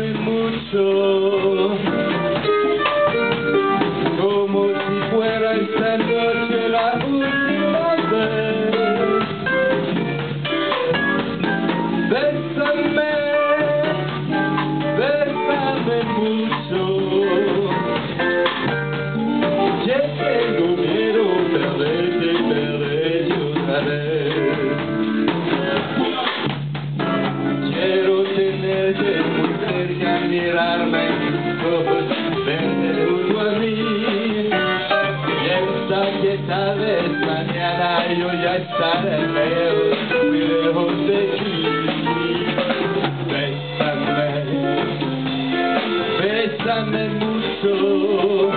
Bésame mucho, como si fuera esta noche la última vez. Bésame, bésame mucho, ya tengo miedo perderte otra vez. Quiero tenerte muy cerca, mirarme en tus ojos, verte junto a mí. Piensa que tal vez mañana yo ya estaré lejos, muy lejos de ti. Bésame, bésame mucho,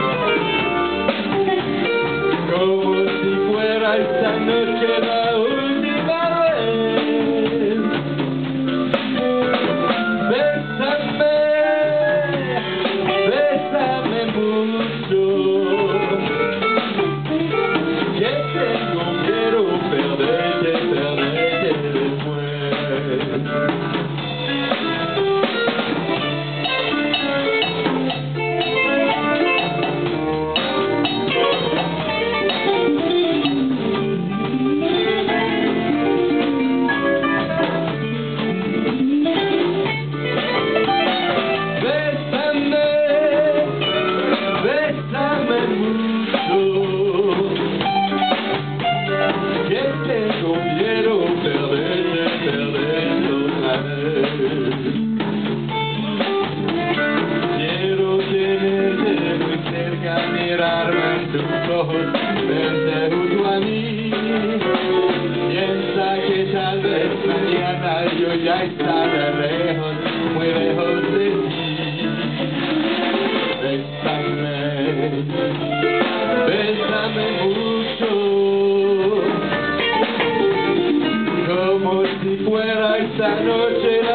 como si fuera esta noche la última vez. Bésame, bésame mucho, que tengo miedo perderte después. Tengo miedo perderte otra vez. Quiero tenerte muy cerca, mirarme en tus ojos, verte junto a mí. Piensa que tal vez mañana yo ya estaré lejos, muy lejos de ti. Bésame, bésame mucho, como si fuera esta noche